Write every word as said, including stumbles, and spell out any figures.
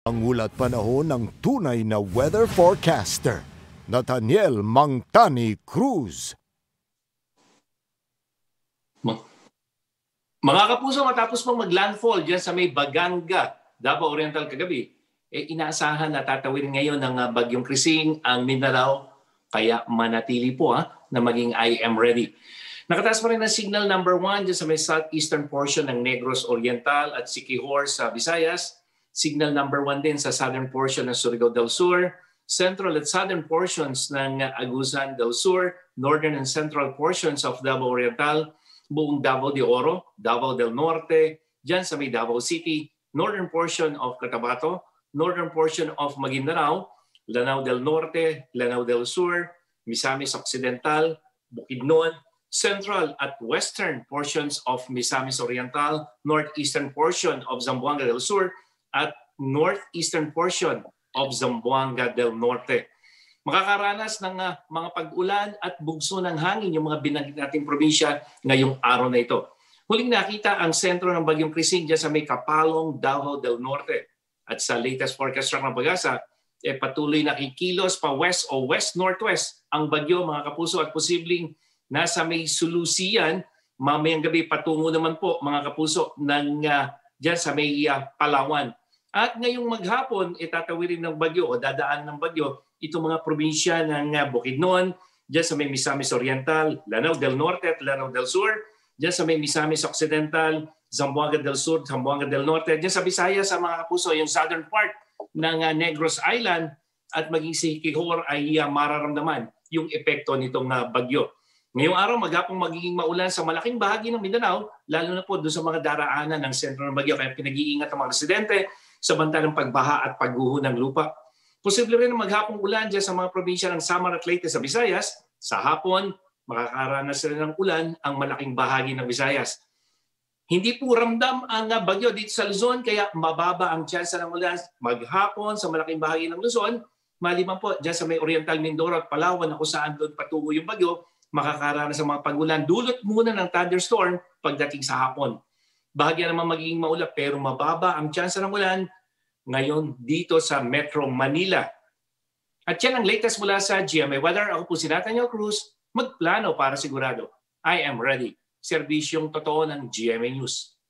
Ang ulat panahon ng tunay na weather forecaster, Nathaniel Mangtani Cruz. Mga kapuso, matapos pong mag-landfall dyan sa may Baganga, Davao Oriental kagabi, eh, inaasahan na tatawid ngayon ng uh, Bagyong Krising ang Mindanao, kaya manatili po ha, na maging I am ready. Nakataas pa rin ang signal number one dyan sa may southeastern portion ng Negros Oriental at Siquijor sa Visayas. Signal number one din sa southern portion ng Surigao del Sur, central at southern portions ng Agusan del Sur, northern and central portions of Davao Oriental, buong Davao de Oro, Davao del Norte, dyan sa may Davao City, northern portion of Cotabato, northern portion of Maguindanao, Lanao del Norte, Lanao del Sur, Misamis Occidental, Bukidnon, central at western portions of Misamis Oriental, northeastern portion of Zamboanga del Sur, at northeastern portion of Zamboanga del Norte. Makakaranas ng uh, mga pag-ulan at bugso ng hangin yung mga binanggit nating probinsya ngayong araw na ito. Huling nakita ang sentro ng Bagyong Krising dyan sa may Kapalong, Davao del Norte. At sa latest forecast ng Pag-asa, eh, patuloy nakikilos pa west o west-northwest ang bagyo mga kapuso at posibleng nasa may sulusiyan mamayang gabi patungo naman po mga kapuso ng uh, dyan sa may uh, Palawan. At ngayong maghapon, itatawirin ng bagyo o dadaan ng bagyo itong mga probinsya ng uh, Bukidnon, dyan sa may Misamis Oriental, Lanao del Norte at Lanao del Sur, dyan sa may Misamis Occidental, Zamboanga del Sur, Zamboanga del Norte, dyan sa Visayas sa mga kapuso, yung southern part ng uh, Negros Island at maging si Siquijor ay uh, mararamdaman yung epekto nitong uh, bagyo. Ngayong araw, maghapong magiging maulan sa malaking bahagi ng Mindanao, lalo na po doon sa mga daraanan ng sentro ng bagyo. Kaya pinag-iingat ang mga residente sa banta ng pagbaha at pagguho ng lupa. Posible rin ang maghapong ulan dyan sa mga probinsya ng Samar at Leyte sa Visayas. Sa hapon, makakaranas rin ng ulan ang malaking bahagi ng Visayas. Hindi po ramdam ang bagyo dito sa Luzon, kaya mababa ang tsansa ng ulan maghapon sa malaking bahagi ng Luzon. Maliban po dyan sa may Oriental Mindoro at Palawan na kung saan doon patungo yung bagyo, makakaranas ng mga pag-ulan. Dulot muna ng thunderstorm pagdating sa hapon. Bahagya naman magiging maulap pero mababa ang tsansa ng ulan ngayon dito sa Metro Manila. At yan ang latest mula sa G M A Weather. Ako po si Nathaniel Cruz, magplano para sigurado. I am ready. Serbisyong totoo ng G M A News.